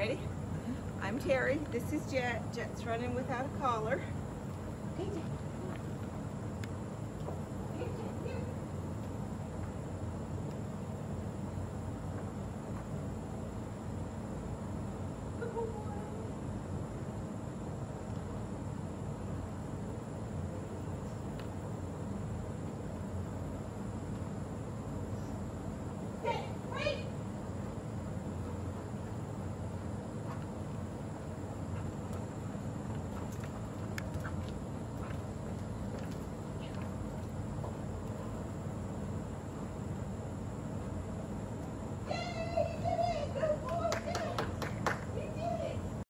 ready? I'm Terry. This is Jet. Jet's running without a collar. Okay, Jet.